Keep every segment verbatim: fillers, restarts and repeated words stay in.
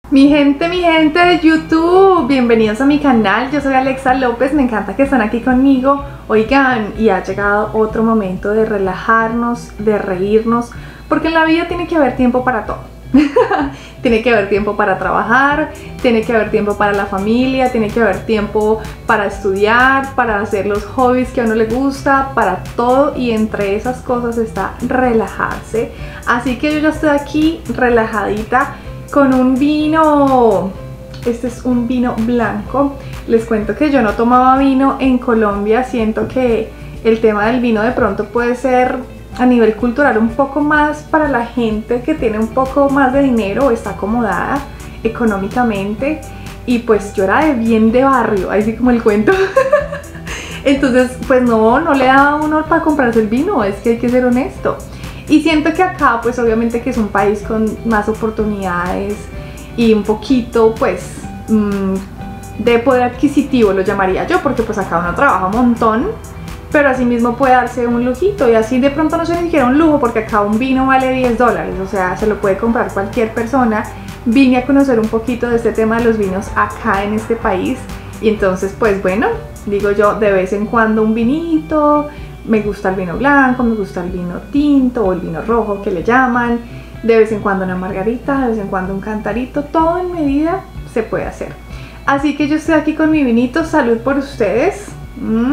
Mi gente, mi gente de YouTube, bienvenidos a mi canal. Yo soy Alexa López, me encanta que estén aquí conmigo. Oigan, y ha llegado otro momento de relajarnos, de reírnos, porque en la vida tiene que haber tiempo para todo. Tiene que haber tiempo para trabajar, tiene que haber tiempo para la familia, tiene que haber tiempo para estudiar, para hacer los hobbies que a uno le gusta, para todo, y entre esas cosas está relajarse. Así que yo ya estoy aquí relajadita con un vino. Este es un vino blanco. Les cuento que yo no tomaba vino en Colombia. Siento que el tema del vino de pronto puede ser a nivel cultural un poco más para la gente que tiene un poco más de dinero o está acomodada económicamente, y pues yo era de bien de barrio, así como el cuento. Entonces pues no, no le da a uno para comprarse el vino, es que hay que ser honesto. Y siento que acá pues obviamente que es un país con más oportunidades y un poquito pues mmm, de poder adquisitivo lo llamaría yo, porque pues acá uno trabaja un montón, pero así mismo puede darse un lujito, y así de pronto no se ni siquiera un lujo, porque acá un vino vale diez dólares, o sea, se lo puede comprar cualquier persona. Vine a conocer un poquito de este tema de los vinos acá en este país, y entonces pues bueno, digo yo, de vez en cuando un vinito. Me gusta el vino blanco, me gusta el vino tinto o el vino rojo que le llaman, de vez en cuando una margarita, de vez en cuando un cantarito, todo en medida se puede hacer. Así que yo estoy aquí con mi vinito, salud por ustedes. Mm.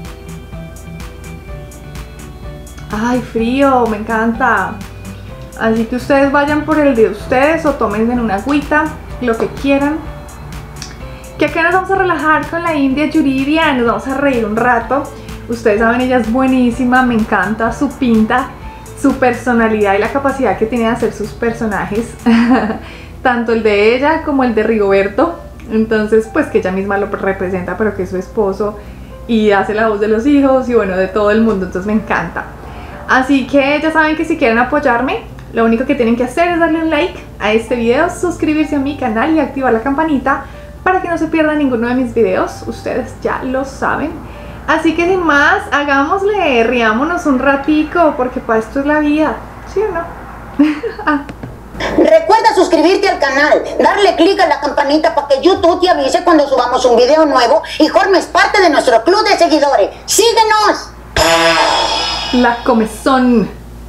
Ay, frío, me encanta. Así que ustedes vayan por el de ustedes o tómense en una agüita, lo que quieran. Que acá nos vamos a relajar con la India Yuridia, nos vamos a reír un rato. Ustedes saben, ella es buenísima, me encanta su pinta, su personalidad y la capacidad que tiene de hacer sus personajes. Tanto el de ella como el de Rigoberto. Entonces pues que ella misma lo representa, pero que es su esposo, y hace la voz de los hijos y bueno, de todo el mundo, entonces me encanta. Así que ya saben que si quieren apoyarme, lo único que tienen que hacer es darle un like a este video, suscribirse a mi canal y activar la campanita para que no se pierdan ninguno de mis videos. Ustedes ya lo saben. Así que sin más, hagámosle, riámonos un ratico, porque para esto es la vida, ¿sí o no? Ah. Recuerda suscribirte al canal, darle clic a la campanita para que YouTube te avise cuando subamos un video nuevo y formes parte de nuestro club de seguidores. ¡Síguenos! La comezón.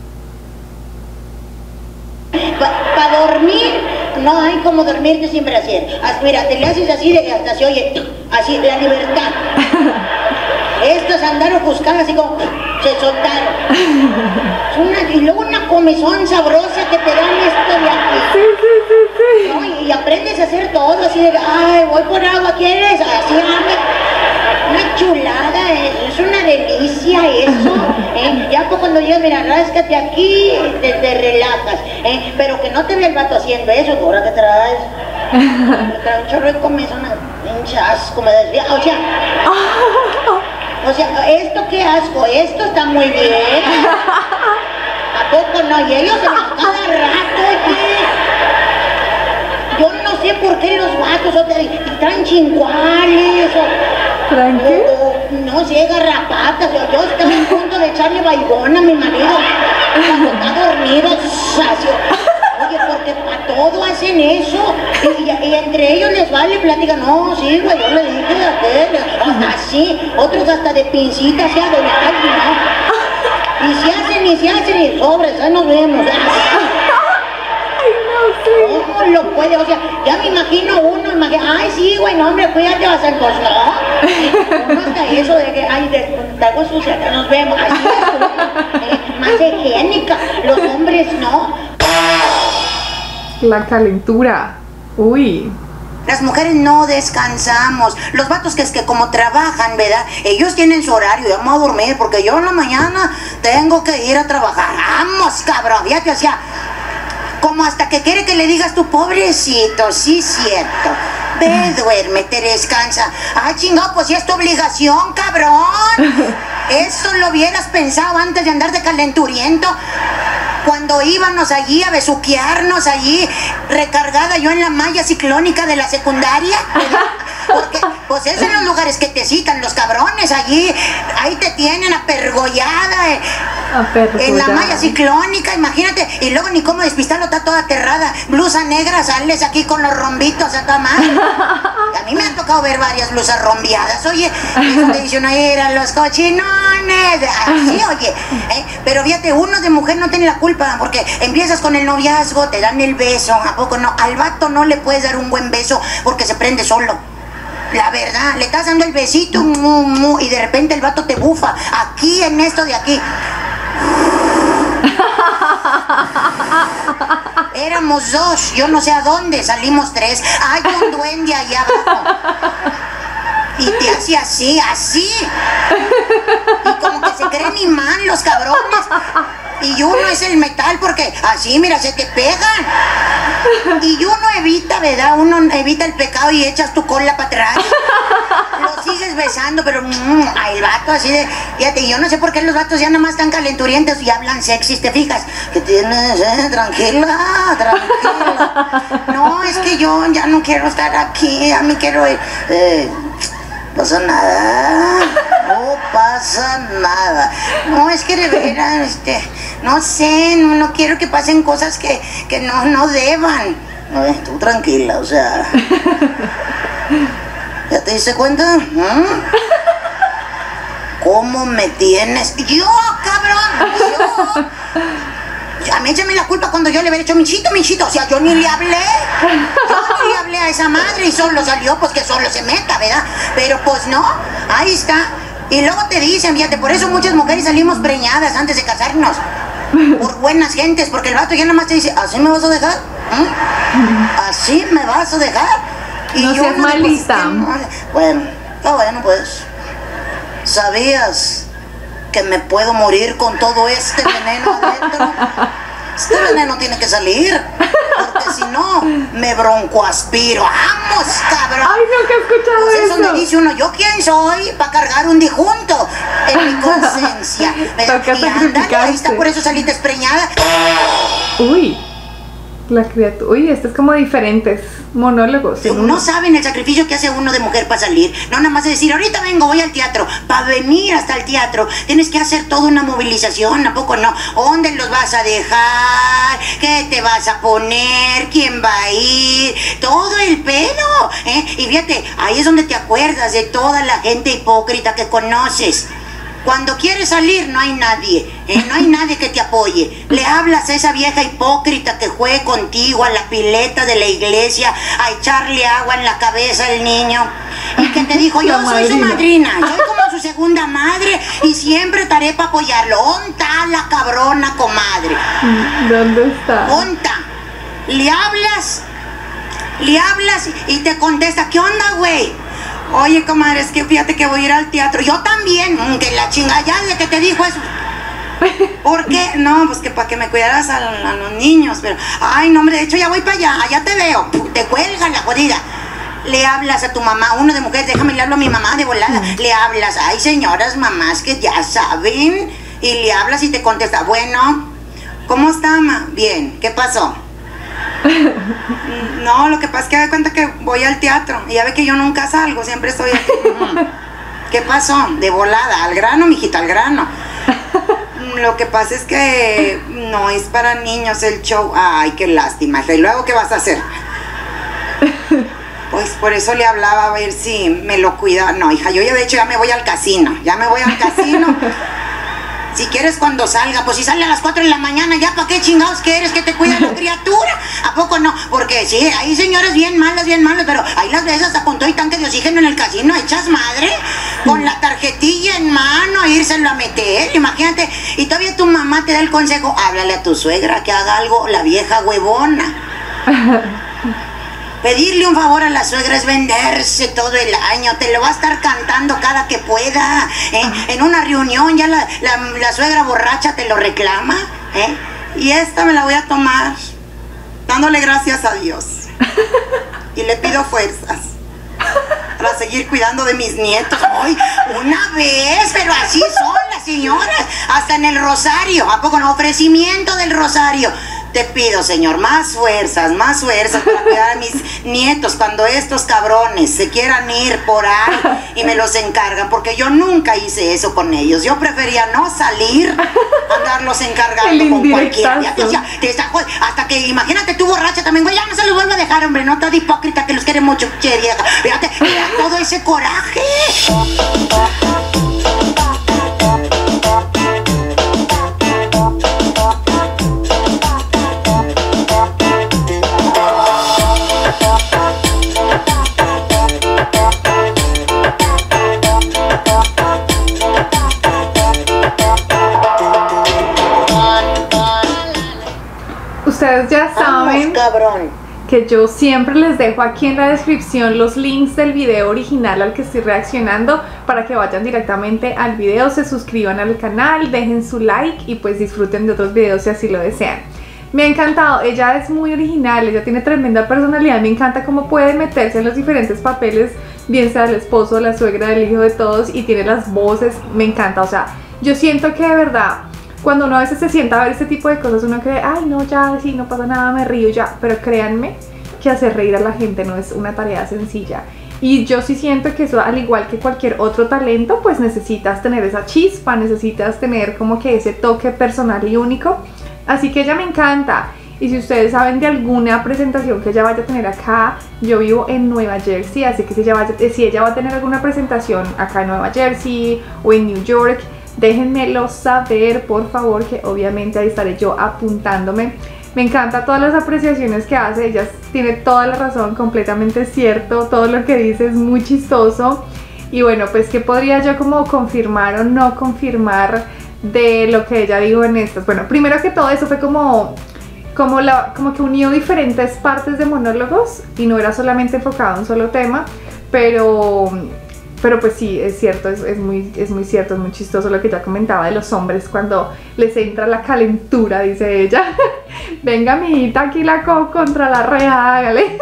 Para pa dormir, no hay como dormirte sin brasier. Mira, te le haces así de que hasta se oye, así, la libertad. Estos andaron buscando así como se soltaron. Una, y luego una comezón sabrosa que te dan esto de aquí. Sí, sí, sí, sí. ¿No? Y, y aprendes a hacer todo así de, ay, voy por agua, ¿quieres? Así, anda. Una chulada, es una delicia eso. ¿eh? Ya pues cuando llegas, mira, ráscate aquí, te, te relajas. ¿eh? Pero que no te vea el vato haciendo eso, ahora que traes. Trae un chorro de comezón, un asco, me desvía. O sea. O sea, esto qué asco, esto está muy bien. ¿A poco no? Y ellos se van cada rato, oye. Yo no sé por qué los vatos o te, traen chinguales o... ¿Traen qué? O, o, no sé, garrapatas. Yo, yo estaba a punto de echarle baigón a mi marido cuando está dormido. Así, oye, porque para todo hacen eso. Y, y, y entre ellos les vale plática. No, sí, güey, yo le dije de hacer. Así, otros hasta de pincitas, ya de nada, ¿no? Y se hacen, y se hacen, y sobres, ahí nos vemos. Ay, no sé. ¿Cómo lo puede? O sea, ya me imagino uno, imagina, ay, sí, güey, no, hombre, cuídate, vas a ser, pues no. ¿Cómo está eso de que, ay, de algo sucia, que nos vemos? Así es, eh, más higiénica. Los hombres no. La calentura. Uy. Las mujeres no descansamos. Los vatos que es que como trabajan, ¿verdad? Ellos tienen su horario, yo me voy a dormir porque yo en la mañana tengo que ir a trabajar. Vamos, cabrón, fíjate, o sea, como hasta que quiere que le digas tu pobrecito, sí, cierto. Ve, duérmete, descansa. Ah, chingado, pues sí es tu obligación, cabrón. Eso lo hubieras pensado antes de andar de calenturiento. Cuando íbamos allí a besuquearnos allí, recargada yo en la malla ciclónica de la secundaria. Porque, Pues es en los lugares que te citan los cabrones, allí, ahí te tienen apergollada, eh, Apergollada. en la malla ciclónica, imagínate, y luego ni cómo despistarlo, está toda aterrada, blusa negra, sales aquí con los rombitos acá más. A mí me han tocado ver varias blusas rombeadas, oye, es donde dice uno, eran los cochinones, así, oye, eh, pero fíjate, uno de mujer no tiene la culpa, porque empiezas con el noviazgo, te dan el beso, ¿a poco no? Al vato no le puedes dar un buen beso porque se prende solo. La verdad, le estás dando el besito mu, mu, y de repente el vato te bufa aquí en esto de aquí. Éramos dos, yo no sé a dónde, salimos tres. Hay un duende allá abajo. Y te hace así, así. Y como que se creen imán los cabrones. Y uno es el metal porque así, mira, se te pegan. Y uno evita, ¿verdad? Uno evita el pecado y echas tu cola para atrás. Lo sigues besando, pero mmm, el vato así de... Fíjate, yo no sé por qué los vatos ya nomás están calenturientos y hablan sexys, ¿te fijas? ¿Qué tienes? Eh? Tranquila, tranquila. No, es que yo ya no quiero estar aquí, ya me quiero ir. Eh, no pasa nada, no pasa nada. No, es que de veras, este, no sé, no, no quiero que pasen cosas que, que no, no deban. Ay, tú tranquila, o sea... ¿Ya te diste cuenta? ¿Mm? ¿Cómo me tienes? Yo, cabrón, yo. A mí échame la culpa cuando yo le hubiera hecho Michito, Michito. O sea, yo ni le hablé. Yo ni le hablé a esa madre y solo salió, pues que solo se meta, ¿verdad? Pero pues no, ahí está. Y luego te dicen, fíjate, por eso muchas mujeres salimos preñadas antes de casarnos. Por buenas gentes, porque el vato ya nada más te dice, ¿así me vas a dejar? ¿Mm? ¿Así me vas a dejar? Y no seas malita. Pues, no, bueno, está bueno, pues. ¿Sabías que me puedo morir con todo este veneno adentro? Este veneno tiene que salir, porque si no, me broncoaspiro. ¡Vamos, cabrón! ¡Ay, nunca he escuchado pues eso! Es donde dice uno, ¿yo quién soy para cargar un disjunto en mi conciencia? Y ándale, ahí está, por eso saliste despreñada. Uy, la criatura... Uy, esto es como diferentes monólogos. No, no saben el sacrificio que hace uno de mujer para salir. No nada más de decir, ahorita vengo, voy al teatro. Para venir hasta el teatro tienes que hacer toda una movilización, ¿a poco no? ¿Dónde los vas a dejar? ¿Qué te vas a poner? ¿Quién va a ir? Todo el pedo, ¿eh? Y fíjate, ahí es donde te acuerdas de toda la gente hipócrita que conoces. Cuando quieres salir no hay nadie, ¿eh? No hay nadie que te apoye. Le hablas a esa vieja hipócrita que fue contigo a la pileta de la iglesia a echarle agua en la cabeza al niño y que te dijo, yo soy su madrina, soy como su segunda madre y siempre estaré para apoyarlo. ¿Dónde está la cabrona comadre? ¿Dónde está? ¿Dónde está? Le hablas, le hablas y te contesta, ¿qué onda, güey? Oye, comadre, es que fíjate que voy a ir al teatro. Yo también, que la chingada, ya de que te dijo eso. ¿Por qué? No, pues que para que me cuidaras a, a los niños, pero... Ay, no, hombre, de hecho ya voy para allá, allá te veo. Te cuelgan la jodida. Le hablas a tu mamá, uno de mujeres, déjame le hablo a mi mamá de volada. Le hablas, ay, señoras mamás que ya saben. Y le hablas y te contesta, bueno, ¿cómo está, mamá? Bien, ¿qué pasó? No, lo que pasa es que me da cuenta que voy al teatro y ya ve que yo nunca salgo, siempre estoy aquí. ¿Qué pasó? De volada, al grano, mijita, al grano. Lo que pasa es que no es para niños el show. Ay, qué lástima. ¿Y luego qué vas a hacer? Pues por eso le hablaba a ver si me lo cuida. No, hija, yo ya de hecho ya me voy al casino. Ya me voy al casino. Si quieres cuando salga, pues si sale a las cuatro de la mañana, ya para qué chingados quieres que te cuide la criatura. ¿A poco no? Porque sí, hay señoras bien malas, bien malas, pero ahí las ves hasta con todo y tanque de oxígeno en el casino, echas madre, con la tarjetilla en mano, a írselo a meter, imagínate. Y todavía tu mamá te da el consejo, háblale a tu suegra que haga algo, la vieja huevona. Pedirle un favor a la suegra es venderse todo el año, te lo va a estar cantando cada que pueda, ¿eh? En una reunión ya la, la, la suegra borracha te lo reclama, ¿eh? Y esta me la voy a tomar dándole gracias a Dios y le pido fuerzas para seguir cuidando de mis nietos. Hoy, una vez, pero así son las señoras, hasta en el rosario, ¿a poco no? Ofrecimiento del rosario. te pido, señor, más fuerzas, más fuerzas para cuidar a mis nietos cuando estos cabrones se quieran ir por ahí y me los encargan, porque yo nunca hice eso con ellos. Yo prefería no salir, andarlos encargando con cualquiera. Ya, ya, ya, hasta que, imagínate tú borracha también, güey, ya no se los vuelvo a dejar, hombre, no tan hipócrita que los quiere mucho, che vieja. Fíjate, mira todo ese coraje. Ustedes ya saben Vamos, que yo siempre les dejo aquí en la descripción los links del video original al que estoy reaccionando para que vayan directamente al video, se suscriban al canal, dejen su like y pues disfruten de otros videos si así lo desean. Me ha encantado, ella es muy original, ella tiene tremenda personalidad, me encanta cómo puede meterse en los diferentes papeles, bien sea el esposo, la suegra, el hijo de todos, y tiene las voces, me encanta. O sea, yo siento que de verdad cuando uno a veces se sienta a ver este tipo de cosas, uno cree, ay no, ya, sí, no pasa nada, me río ya, pero créanme que hacer reír a la gente no es una tarea sencilla. Y yo sí siento que eso, al igual que cualquier otro talento, pues necesitas tener esa chispa, necesitas tener como que ese toque personal y único. Así que ella me encanta. Y si ustedes saben de alguna presentación que ella vaya a tener acá, yo vivo en Nueva Jersey, así que si ella, vaya, si ella va a tener alguna presentación acá en Nueva Jersey o en New York, déjenmelo saber, por favor, que obviamente ahí estaré yo apuntándome. Me encanta todas las apreciaciones que hace, ella tiene toda la razón, completamente cierto, todo lo que dice es muy chistoso. Y bueno, pues ¿qué podría yo como confirmar o no confirmar de lo que ella dijo en estas? Bueno, primero que todo, eso fue como, como, la, como que unió diferentes partes de monólogos y no era solamente enfocado en un solo tema, pero... Pero pues sí, es cierto, es, es, muy, es muy cierto, es muy chistoso lo que ya comentaba de los hombres cuando les entra la calentura, dice ella. Venga, mijita, aquí la cojo contra la reja, hágale.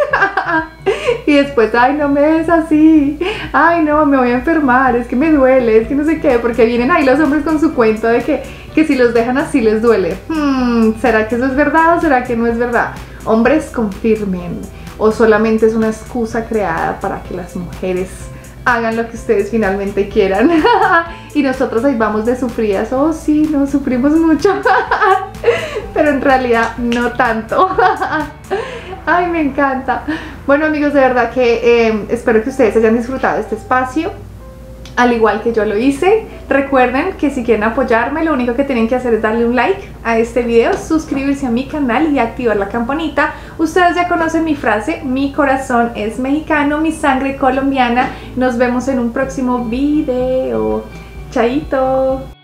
Y después, ay, no me des así, ay, no, me voy a enfermar, es que me duele, es que no sé qué, porque vienen ahí los hombres con su cuento de que, que si los dejan así les duele. Hmm, ¿será que eso es verdad o será que no es verdad? Hombres, confirmen, o solamente es una excusa creada para que las mujeres hagan lo que ustedes finalmente quieran. Y nosotros ahí vamos de sufridas. Oh sí, nos sufrimos mucho. Pero en realidad no tanto. Ay, me encanta. Bueno, amigos, de verdad que eh, espero que ustedes hayan disfrutado de este espacio, al igual que yo lo hice. Recuerden que si quieren apoyarme, lo único que tienen que hacer es darle un like a este video, suscribirse a mi canal y activar la campanita. Ustedes ya conocen mi frase, mi corazón es mexicano, mi sangre colombiana. Nos vemos en un próximo video. Chaito.